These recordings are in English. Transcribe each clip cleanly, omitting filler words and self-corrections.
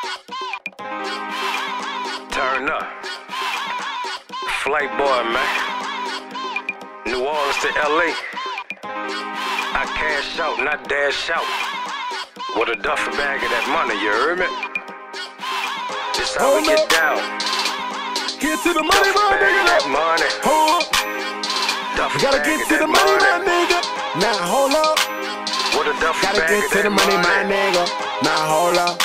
Turn up. Flight boy, man. New Orleans to LA. I cash out, not dash out. With a duffel bag of that money, you heard me? This how we get down. Get to the money, my nigga. That money. Hold up. Duffel Gotta bag get of to the that money, my nigga. Now hold up. With a duffel Gotta bag get of to that the money, my nigga. Now hold up.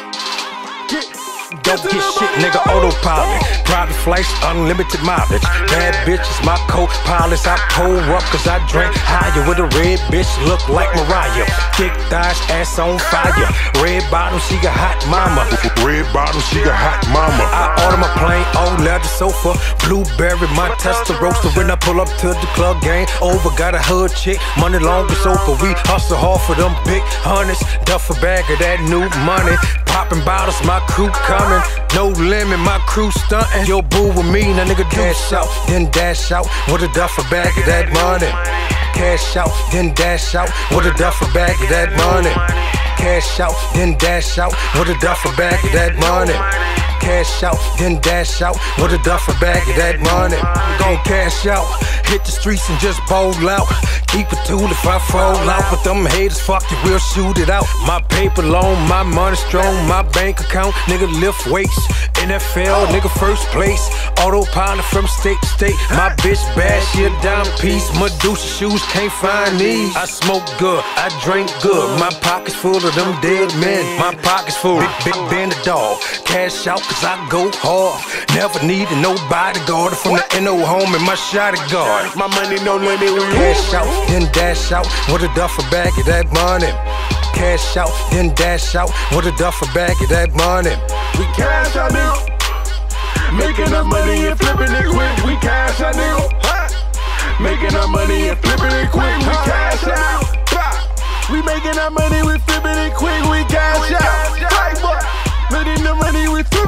Don't get shit, nigga, autopilot. Private flights, unlimited mileage. Bad bitches, my co-pilots. I pull up cause I drink higher with a red bitch, look like Mariah. Thick thighs, ass on fire. Red bottom, she got hot mama. Red bottom, she got hot mama. I order my plain old leather sofa. Blueberry, my Testarossa. When I pull up to the club, game over. Got a hood chick, money long as sofa. We hustle hard for them big hundreds. Duffel bag of that new money. Popping bottles, my crew coming. No limit, my crew stunting. Yo, boo with me, now nigga cash out, then dash out with a duffel bag of that money. Cash out, then dash out with a duffel bag of that money. Cash out, then dash out with a duffel bag of that money. Cash out, then dash out with a duffel bag of that money. Gon' cash out, hit the streets and just bowl out. Keep a tool if I fall out, but them haters, fuck you, we'll shoot it out. My paper long, my money strong, my bank account, nigga lift weights. NFL, nigga first place, autopilot from state to state. My bitch bad, she a dime piece. Medusa shoes, can't find these. I smoke good, I drink good. My pockets full of them dead men. My pockets full, big Ben the dog. Cash out cause I go hard. Never needed no bodyguard from the NO home and my shotty guard. My money no limit. Cash out, then dash out with a duffel bag of that money. Cash out, then dash out with a duffel bag of that money. We cash out, nigga. Making our money and flipping it quick. We cash out, nigga. Making our money and flipping it quick. We cash out. We making our money, we flipping it quick. We cash out. Making the money, we flipping